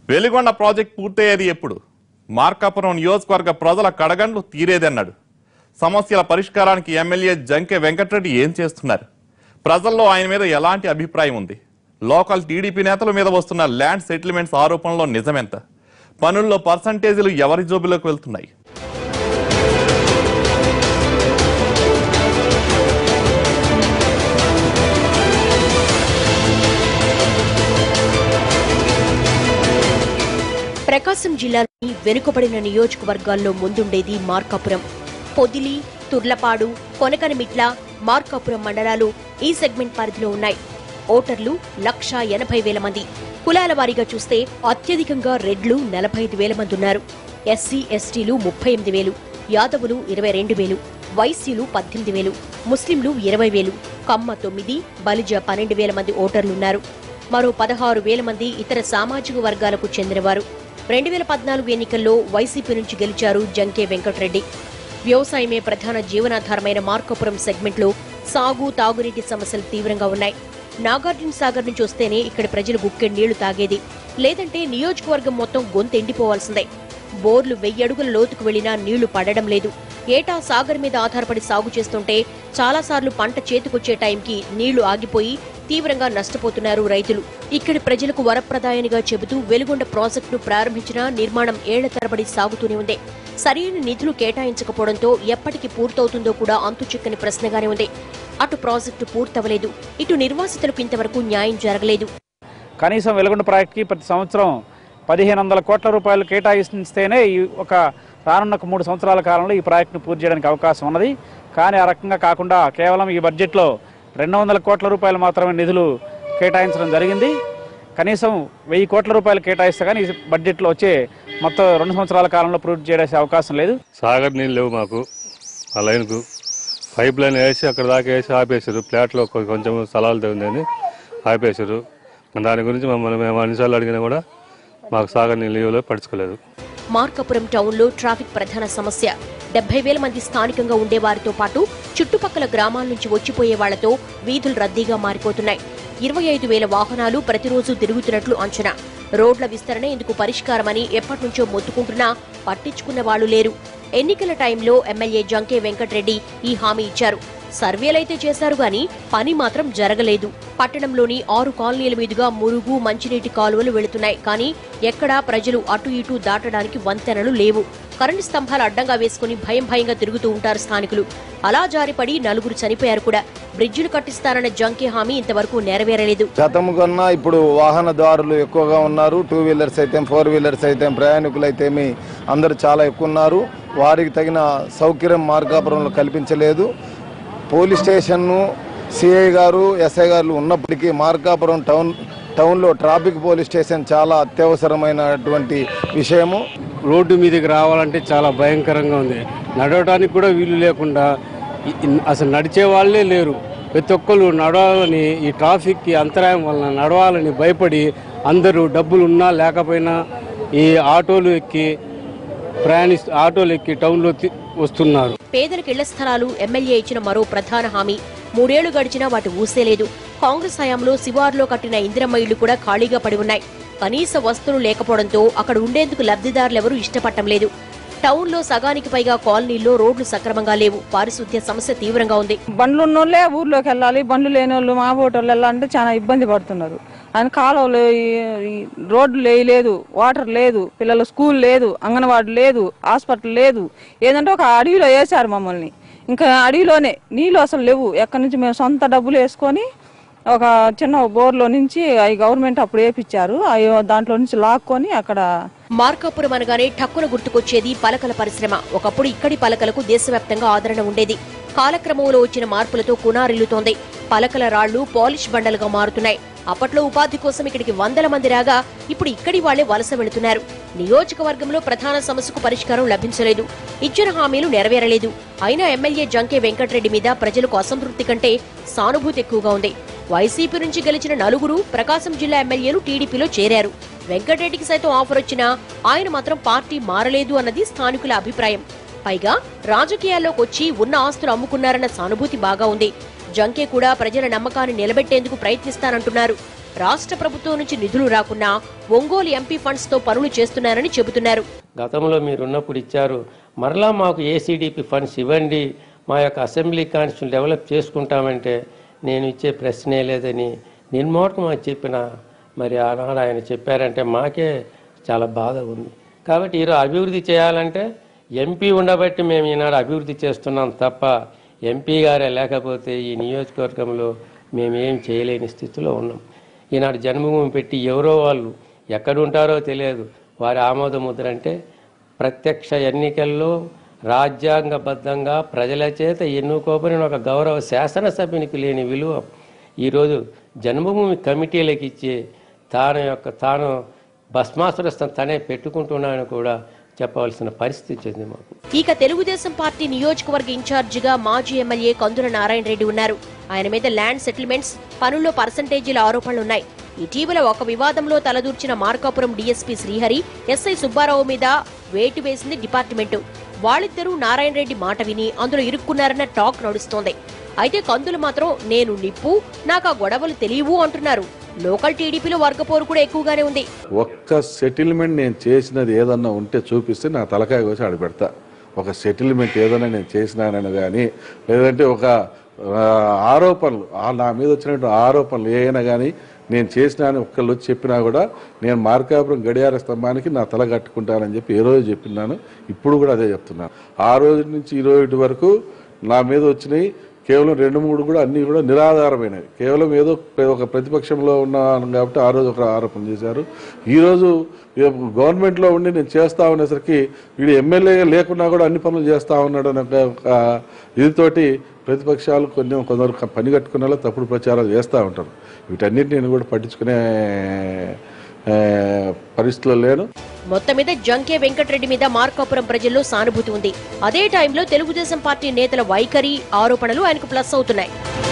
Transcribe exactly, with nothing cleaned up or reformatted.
Veligonda project పూర్తయ్యేది ఎప్పుడు? మార్కాపురం నియోజకవర్గ ప్రజల కడగండ్లు తీరేదన్నాడు. సమస్యల పరిష్కారానికి ఎమ్మెల్యే జంకే వెంకటరెడ్డి ఏం చేస్తున్నారు? ప్రజల్లో ఆయన మీద ఎలాంటి అభిప్రాయం ఉంది? లోకల్ టీడీపీ నేతల మీద వస్తున్న ల్యాండ్ సెటిల్మెంట్స్ ఆరోపణలో నిజమెంత? పనుల్లో పర్సంటేజీలు ఎవరి జోబులోకి వెళ్తున్నాయి? ప్రకాశం జిల్లాలోని వెనుకబడిన నియోజకవర్గాల్లో ముందుండేది మార్కాపురం. పొదిలి, తుర్లపాడు, కొనకనమిట్ల, మార్కాపురం మండలాలు ఈ సెగ్మెంట్ పరిధిలో ఉన్నాయి. ఓటర్లు లక్ష ఎనభై వేల మంది. కులాల వారీగా చూస్తే అత్యధికంగా రెడ్లు నలభై ఐదు వేల మంది ఉన్నారు. ఎస్సీ ఎస్టీలు ముప్పై ఎనిమిది వేలు, యాదవులు ఇరవై రెండు వేలు, వైశ్యులు పద్దెనిమిది వేలు, ముస్లింలు ఇరవై వేలు, కమ్మ తొమ్మిది, బలిజ పన్నెండు వేల మంది ఓటర్లున్నారు. మరో పదహారు వేల మంది ఇతర సామాజిక వర్గాలకు చెందినవారు. రెండు వేల పద్నాలుగు ఎన్నికల్లో వైసీపీ నుంచి గెలిచారు జంకే వెంకటరెడ్డి. వ్యవసాయమే ప్రధాన జీవనాధారమైన మార్కాపురం సెగ్మెంట్లో సాగు, తాగునీటి సమస్యలు తీవ్రంగా ఉన్నాయి. నాగార్జున సాగర్ నుంచి వస్తేనే ఇక్కడి ప్రజలు గుక్కెడు నీళ్లు తాగేది, లేదంటే నియోజకవర్గం మొత్తం గొంతెండిపోవాల్సిందే. బోర్లు వెయ్యి అడుగుల లోతుకు వెళ్లినా నీళ్లు పడడం లేదు. ఏటా సాగర్ మీద ఆధారపడి సాగు చేస్తుంటే చాలాసార్లు పంట చేతికొచ్చే టైంకి నీళ్లు ఆగిపోయి తీవ్రంగా నష్టపోతున్నారు రైతులు. ఇక్కడి ప్రజలకు వరప్రదాయనిగా చెబుతూ వెలుగొండ ప్రాజెక్టును ప్రారంభించిన నిర్మాణం ఏళ్ల తరబడి సాగుతూనే ఉంది. సరైన నిధులు కేటాయించకపోవడంతో ఎప్పటికి పూర్తవుతుందో కూడా అంతుచిక్కని ప్రశ్నగానే ఉంది. అటు ప్రాజెక్టు పూర్తవలేదు, ఇటు నిర్వాసితులకు ఇంతవరకు న్యాయం జరగలేదు. కనీసం వెలుగొండ ప్రాజెక్టుకి ప్రతి సంవత్సరం పదిహేను వందల కోట్ల రూపాయలు కేటాయిస్తేనే ఈ ఒక రానున్న మూడు సంవత్సరాల కాలంలో ఈ ప్రాజెక్టును పూర్తి చేయడానికి అవకాశం ఉన్నది. కానీ ఆ రకంగా కాకుండా కేవలం ఈ బడ్జెట్లో రెండు వందల కోట్ల రూపాయలు మాత్రమే నిధులు కేటాయించడం జరిగింది. కనీసం వెయ్యి కోట్ల రూపాయలు కేటాయిస్తే కానీ ఈ బడ్జెట్లో వచ్చే మొత్తం రెండు సంవత్సరాల కాలంలో పూర్తి చేయడానికి అవకాశం లేదు. సాగర్ నీళ్ళు లేవు మాకు. ఆ లైన్కు పైప్ లైన్ వేసి అక్కడ దాకా వేసి ఆపేశారు. ఫ్లాట్లో కొంచెం స్థలాలు తగ్గిందని ఆపేశారు. దాని గురించి మమ్మల్ని మేము అన్నిసార్లు అడిగినా కూడా మాకు సాగర్ నీళ్ళు పడుచుకోలేదు. మార్కాపురం టౌన్లో ట్రాఫిక్ ప్రధాన సమస్య. డెబ్బై వేల మంది స్థానికంగా ఉండేవారితో పాటు చుట్టుపక్కల గ్రామాల నుంచి వచ్చిపోయే వాళ్లతో వీధులు రద్దీగా మారిపోతున్నాయి. ఇరవై ఐదు వేల వాహనాలు ప్రతిరోజు తిరుగుతున్నట్లు అంచనా. రోడ్ల విస్తరణ ఇందుకు పరిష్కారమని ఎప్పటినుంచో మొత్తుకుంటున్నా పట్టించుకున్న వాళ్లు లేరు. ఎన్నికల టైంలో ఎమ్మెల్యే జంకే వెంకటరెడ్డి ఈ హామీ ఇచ్చారు. సర్వేలైతే చేశారు గాని పని మాత్రం జరగలేదు. పట్టణంలోని ఆరు కాలనీల మీదుగా మురుగు, మంచినీటి కాలువలు వెళుతున్నాయి. కానీ ఎక్కడా ప్రజలు అటు ఇటు దాటడానికి వంతెనలు లేవు. కరెంటు స్తంభాలు అడ్డంగా వేసుకుని భయం భయంగా తిరుగుతూ ఉంటారు స్థానికులు. అలా జారిపడి నలుగురు చనిపోయారు కూడా. బ్రిడ్జిలు కట్టిస్తారన్న జంకే హామీ ఇంతవరకు నెరవేరలేదు. గతం కన్నా ఇప్పుడు వాహనదారులు ఎక్కువగా ఉన్నారు. టూ వీలర్స్ అయితే, ఫోర్ వీలర్స్ అయితే, ప్రయాణికులు అయితే అందరూ చాలా ఎక్కువ ఉన్నారు. వారికి తగిన సౌకర్యం మార్కాపురంలో కల్పించలేదు. పోలీస్ స్టేషన్ను సిఐ గారు, ఎస్ఐ గారు ఉన్నప్పటికీ మార్కాపురం టౌన్ టౌన్లో ట్రాఫిక్ పోలీస్ స్టేషన్ చాలా అత్యవసరమైనటువంటి విషయము. రోడ్డు మీదకి రావాలంటే చాలా భయంకరంగా ఉంది. నడవడానికి కూడా వీలు లేకుండా అసలు నడిచే వాళ్ళే లేరు. ప్రతి ఒక్కరు నడవాలని, ఈ ట్రాఫిక్కి అంతరాయం వలన నడవాలని భయపడి అందరూ డబ్బులు ఉన్నా లేకపోయినా ఈ ఆటోలు ఎక్కి ప్రయాణిస్తూ ఆటోలు ఎక్కి టౌన్లో వస్తున్నారు. పేదలకు ఇళ్ల స్థలాలు ఎమ్మెల్యే ఇచ్చిన మరో ప్రధాన హామీ. మూడేళ్లు గడిచినా వాటి ఊసేలేదు. కాంగ్రెస్ హయాంలో శివారులో కట్టిన ఇందిరమ్మ ఇళ్లు కూడా ఖాళీగా పడి ఉన్నాయి. కనీస వస్తువులు లేకపోవడంతో అక్కడ ఉండేందుకు లబ్ధిదారులెవరూ ఇష్టపడటం లేదు. టౌన్ లో సగానికి పైగా కాలనీల్లో రోడ్లు సక్రమంగా లేవు. పారిశుద్ధ్య సమస్య తీవ్రంగా ఉంది. బండ్లు ఉన్నోళ్లే ఊర్లోకి వెళ్ళాలి, బండ్లు లేని వాళ్ళు మా ఓటర్లు వెళ్ళాలంటే చాలా ఇబ్బంది పడుతున్నారు. అని కాలువలు, రోడ్లు లేదు, వాటర్ లేదు, పిల్లల స్కూల్ లేదు, అంగన్వాడీ లేదు, హాస్పిటల్ లేదు. ఏదంటే ఒక అడవిలో వేశారు మమ్మల్ని. ఇంకా అడవిలోనే నీళ్లు అసలు లేవు. ఎక్కడి నుంచి మేము సొంత డబ్బులు వేసుకొని ఒక చిన్న బోర్లో నుంచి అవి గవర్నమెంట్ అప్పుడు వేపించారు. అవి దాంట్లో నుంచి లాక్కొని అక్కడ. మార్కాపురం అనగానే ఠక్కున గుర్తుకొచ్చేది పలకల పరిశ్రమ. ఒకప్పుడు ఇక్కడి పలకలకు దేశవ్యాప్తంగా ఆదరణ ఉండేది. కాలక్రమంలో వచ్చిన మార్పులతో కునారిల్లుతోంది. పలకల రాళ్లు పాలిష్ బండలుగా మారుతున్నాయి. అప్పట్లో ఉపాధి కోసం ఇక్కడికి వందల మంది రాగా ఇప్పుడు ఇక్కడి వాళ్లే వలస వెళుతున్నారు. నియోజకవర్గంలో ప్రధాన సమస్యకు పరిష్కారం లభించలేదు. ఇచ్చిన హామీలు నెరవేరలేదు. అయినా ఎమ్మెల్యే జంకే వెంకటరెడ్డి మీద ప్రజలకు అసంతృప్తి కంటే సానుభూతి ఎక్కువగా ఉంది. వైసీపీ నుంచి గెలిచిన నలుగురు ప్రకాశం జిల్లా ఎమ్మెల్యేలు టీడీపీలో చేరారు. వెంకటరెడ్డికి సైతం ఆఫర్ వచ్చినా ఆయన మాత్రం పార్టీ మారలేదు అన్నది స్థానికుల అభిప్రాయం. పైగా రాజకీయాల్లోకి వచ్చి ఉన్న ఆస్తులు అమ్ముకున్నారన్న సానుభూతి బాగా ఉంది. జంకే కూడా ప్రజల నమ్మకాన్ని నిలబెట్టేందుకు ప్రయత్నిస్తానంటున్నారు. రాష్ట్ర ప్రభుత్వం నుంచి నిధులు రాకున్నా ఒంగోలు ఎంపీ ఫండ్స్ తో పనులు చేస్తున్నారని చెబుతున్నారు. గతంలో మీరున్నప్పుడు ఇచ్చారు, మరలా మాకు ఏసీడీపీ ఫండ్స్ ఇవ్వండి, మా యొక్క అసెంబ్లీ కాన్స్టిట్యూషన్ డెవలప్ చేసుకుంటామంటే నేను ఇచ్చే ప్రశ్నే లేదని నిర్మోహం చెప్పిన మరి ఆనాడు ఆయన చెప్పారంటే మాకే చాలా బాధ ఉంది. కాబట్టి ఈరోజు అభివృద్ధి చేయాలంటే ఎంపీ ఉండబట్టి మేము ఈనాడు అభివృద్ధి చేస్తున్నాం తప్ప ఎంపీ గారే లేకపోతే ఈ నియోజకవర్గంలో మేమేం చేయలేని స్థితిలో ఉన్నాం. ఈనాడు జన్మభూమి పెట్టి ఎవరో వాళ్ళు ఎక్కడుంటారో తెలియదు, వారి ఆమోద ముద్ర అంటే ప్రత్యక్ష ఎన్నికల్లో రాజ్యాంగబద్ధంగా ప్రజల చేత ఎన్నుకోబడిన ఒక గౌరవ శాసనసభ్యునికి లేని విలువ ఈరోజు జన్మభూమి కమిటీలకు ఇచ్చి తాను యొక్క తాను భస్మాసురస్థం తనే పెట్టుకుంటున్నానని కూడా చెప్పవలసిన పరిస్థితి వచ్చింది మాకు. ఇక తెలుగుదేశం పార్టీ నియోజకవర్గ ఇన్ఛార్జిగా మాజీ ఎమ్మెల్యే కందుల నారాయణ రెడ్డి ఉన్నారు. ఆయన మీద ల్యాండ్ సెటిల్మెంట్స్, పనుల్లో పర్సంటేజీల ఆరోపణలున్నాయి. ఇటీవల ఒక వివాదంలో తలదూర్చిన మార్కాపురం డీఎస్పీ శ్రీహరి, ఎస్ఐ సుబ్బారావు మీద వేటు వేసింది డిపార్ట్మెంటు. వాళ్ళిద్దరూ నారాయణ రెడ్డి మాట విని అందులో ఇరుక్కున్నారన్న టాక్ నడుస్తోంది. అయితే కందులు మాత్రం నేను నిప్పు, నాకు ఆ గొడవలు తెలియవు అంటున్నారు. లోకల్ టీడీపీలో వర్గపోరు కూడా ఎక్కువగానే ఉంది. ఒక్క సెటిల్మెంట్ నేను చేసినది ఏదన్నా ఉంటే చూపిస్తే నా తలకాయ కోసి ఆడబెడతా. ఒక సెటిల్మెంట్ ఏదైనా నేను చేసినానని కానీ, లేదంటే ఒక ఆరోపణలు నా మీద వచ్చినటువంటి ఆరోపణలు ఏమైనా కానీ నేను చేసినా అని ఒక్కళ్ళు వచ్చి చెప్పినా కూడా నేను మార్కాపురం గడియార స్తంభానికి నా తల కట్టుకుంటానని చెప్పి ఏ రోజు చెప్పినాను, ఇప్పుడు కూడా అదే చెప్తున్నాను. ఆ రోజు నుంచి ఈ రోజు వరకు నా మీద వచ్చినాయి కేవలం రెండు మూడు కూడా అన్నీ కూడా నిరాధారమైనవి. కేవలం ఏదో ఒక ప్రతిపక్షంలో ఉన్నాను కాబట్టి ఆ రోజు ఒక ఆరోపణ చేశారు. ఈరోజు గవర్నమెంట్లో ఉండి నేను చేస్తా ఉండేసరికి వీడు ఎమ్మెల్యేగా లేకున్నా కూడా అన్ని పనులు చేస్తూ ఉన్నాడు అనే ఒక ఇదితోటి ప్రతిపక్షాలు కొంచెం కొందరు పని కట్టుకునే తప్పుడు ప్రచారాలు చేస్తూ ఉంటారు. వీటన్నిటిని నేను కూడా పట్టించుకునే పరిస్థితిలో లేను. మొత్తం మీద జంకే వెంకటరెడ్డి మీద మార్కాపురం ప్రజల్లో సానుభూతి ఉంది. అదే టైంలో తెలుగుదేశం పార్టీ నేతల వైఖరి, ఆరోపణలు ఆయనకు ప్లస్ అవుతున్నాయి.